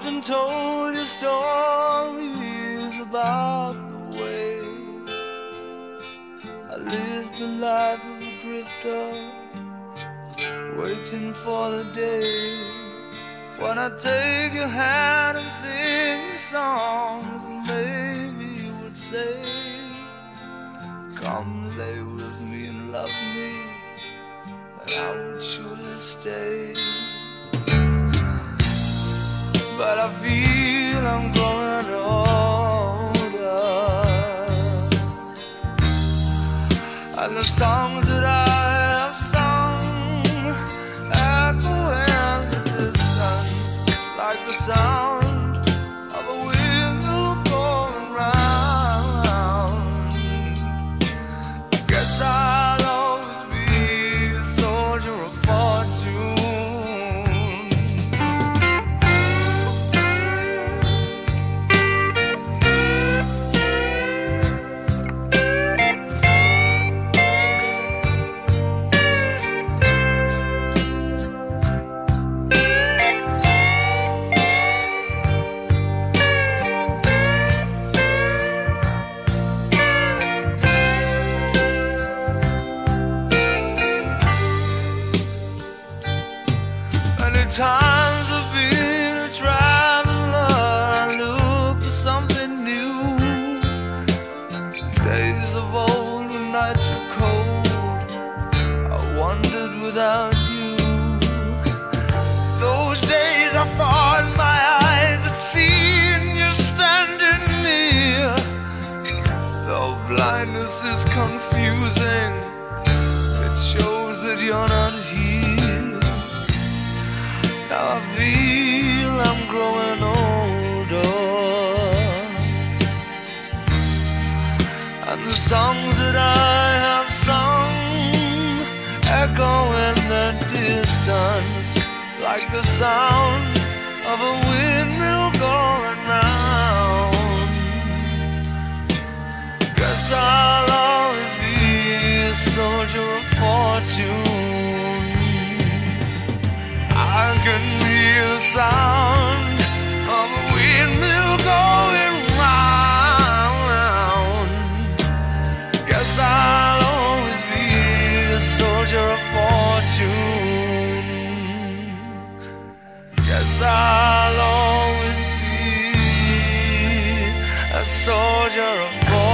often told you stories about the way I lived the life of a drifter, waiting for the day when I take your hand and sing you songs, and maybe you would say, come lay with me and love me, and I would surely stay. But I feel I'm growing older, and the songs that I have sung echo in the distance like the sound of a windmill going round. I guess I'll always be a soldier of fortune. Times I've been a traveler, I look for something new. Days of old when nights were cold, I wandered without you. Those days I thought my eyes had seen you standing near. Though blindness is confusing, it shows that you're not here. Now I feel I'm growing older, and the songs that I have sung echo in the distance like the sound of a windmill going round. Guess I'll always be a soldier of fortune. I can hear the sound of a windmill going round. Guess I'll always be a soldier of fortune. Guess I'll always be a soldier of fortune.